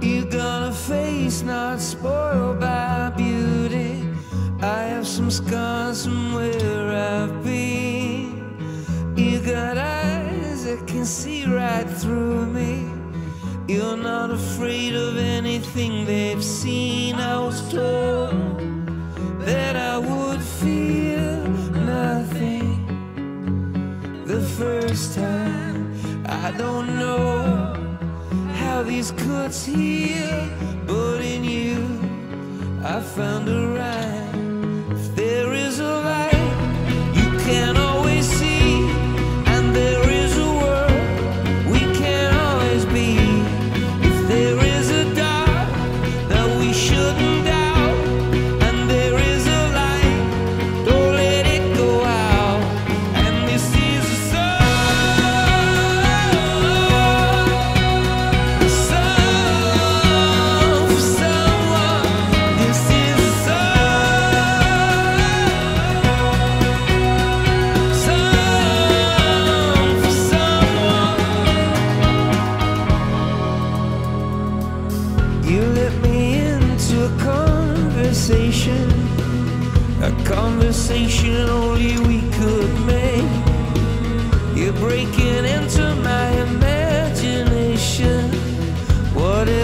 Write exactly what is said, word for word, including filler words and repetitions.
You got a face not spoiled by beauty. I have some scars from where I've been. You got eyes that can see right through me. You're not afraid of anything they've seen. I was told that I would feel nothing the first time. I don't know how these cuts heal, but in you I found a rhyme. If there is a light you can always see, and there is a world we can always be. If there is a dark that we shouldn't doubt, and there is a light, don't let it go out. And this is a song, a song for someone. This is a song, song for someone. You let me into a conversation, a conversation only we could make. You're breaking into my imagination. What